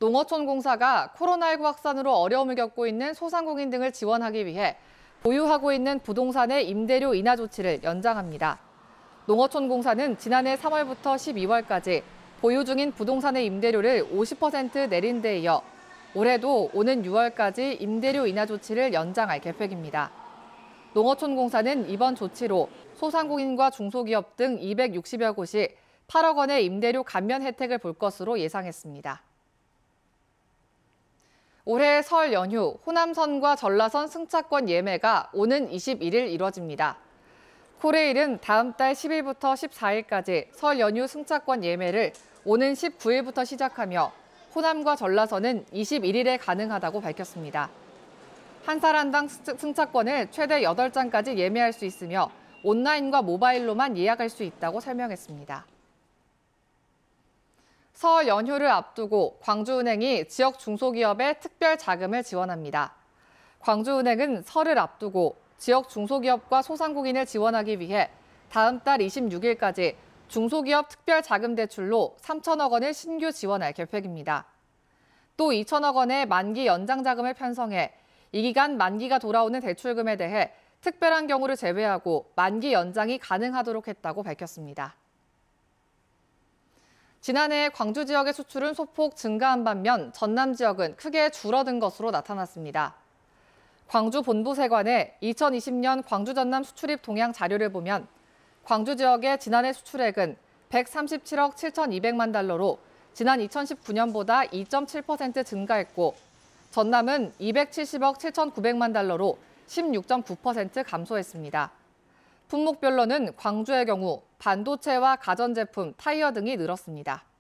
농어촌공사가 코로나19 확산으로 어려움을 겪고 있는 소상공인 등을 지원하기 위해 보유하고 있는 부동산의 임대료 인하 조치를 연장합니다. 농어촌공사는 지난해 3월부터 12월까지 보유 중인 부동산의 임대료를 50% 내린 데 이어 올해도 오는 6월까지 임대료 인하 조치를 연장할 계획입니다. 농어촌공사는 이번 조치로 소상공인과 중소기업 등 260여 곳이 8억 원의 임대료 감면 혜택을 볼 것으로 예상했습니다. 올해 설 연휴 호남선과 전라선 승차권 예매가 오는 21일 이뤄집니다. 코레일은 다음 달 10일부터 14일까지 설 연휴 승차권 예매를 오는 19일부터 시작하며 호남과 전라선은 21일에 가능하다고 밝혔습니다. 한 사람당 승차권을 최대 8장까지 예매할 수 있으며 온라인과 모바일로만 예약할 수 있다고 설명했습니다. 설 연휴를 앞두고 광주은행이 지역 중소기업에 특별 자금을 지원합니다. 광주은행은 설을 앞두고 지역 중소기업과 소상공인을 지원하기 위해 다음 달 26일까지 중소기업 특별 자금 대출로 3천억 원을 신규 지원할 계획입니다. 또 2천억 원의 만기 연장 자금을 편성해 이 기간 만기가 돌아오는 대출금에 대해 특별한 경우를 제외하고 만기 연장이 가능하도록 했다고 밝혔습니다. 지난해 광주 지역의 수출은 소폭 증가한 반면 전남 지역은 크게 줄어든 것으로 나타났습니다. 광주 본부세관의 2020년 광주 전남 수출입 동향 자료를 보면 광주 지역의 지난해 수출액은 137억 7,200만 달러로 지난 2019년보다 2.7% 증가했고 전남은 270억 7,900만 달러로 16.9% 감소했습니다. 품목별로는 광주의 경우 반도체와 가전제품, 타이어 등이 늘었습니다.